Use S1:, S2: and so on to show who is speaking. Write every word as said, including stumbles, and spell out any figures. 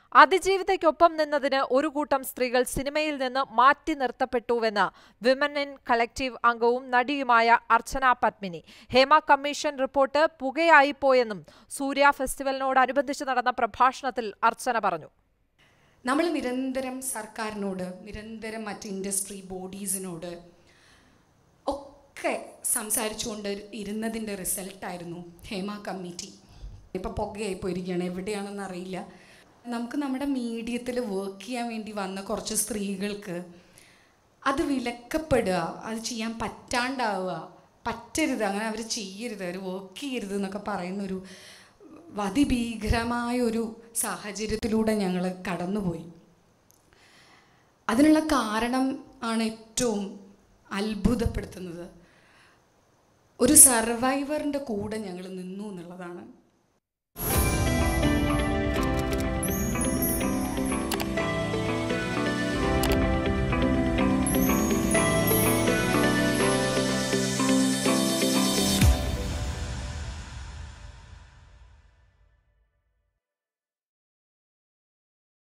S1: അതിജീവിതയ്ക്കൊപ്പം നിന്നതിന് ഒരു കൂട്ടം സ്ത്രീകൾ സിനിമയിൽ നിന്ന് മാറ്റി നിർത്തപ്പെട്ടുവെന്ന് വിമൻ ഇൻ കളക്റ്റീവ് അംഗവും നടിയുമായ അർച്ചന പത്മിനി. ഹേമ കമ്മീഷൻ റിപ്പോർട്ട് പുകയായിപ്പോയെന്നും സൂര്യ ഫെസ്റ്റിവലിനോടനുബന്ധിച്ച് നടന്ന പ്രഭാഷണത്തിൽ അർച്ചന പറഞ്ഞു.
S2: നമ്മൾ നിരന്തരം സർക്കാരിനോട്, നിരന്തരം മറ്റ് ഇൻഡസ്ട്രി ബോഡീസിനോട് ഒക്കെ സംസാരിച്ചുകൊണ്ട് ഇരുന്നതിൻ്റെ റിസൾട്ടായിരുന്നു ഹേമ കമ്മിറ്റി. ഇപ്പോൾ പുകയായിപ്പോയിരിക്കുകയാണ്, എവിടെയാണെന്ന് അറിയില്ല. നമുക്ക് നമ്മുടെ മീഡിയത്തിൽ വർക്ക് ചെയ്യാൻ വേണ്ടി വന്ന കുറച്ച് സ്ത്രീകൾക്ക് അത് വിലക്കപ്പെടുക, അത് ചെയ്യാൻ പറ്റാണ്ടാവുക, പറ്റരുത്, അങ്ങനെ അവർ ചെയ്യരുത്, അവർ വർക്ക് ചെയ്യരുത് എന്നൊക്കെ പറയുന്നൊരു അതിഭീകരമായൊരു സാഹചര്യത്തിലൂടെ ഞങ്ങൾ കടന്നുപോയി. അതിനുള്ള കാരണം ആണ് ഏറ്റവും അത്ഭുതപ്പെടുത്തുന്നത്. ഒരു സർവൈവറിൻ്റെ കൂടെ ഞങ്ങൾ നിന്നു എന്നുള്ളതാണ്.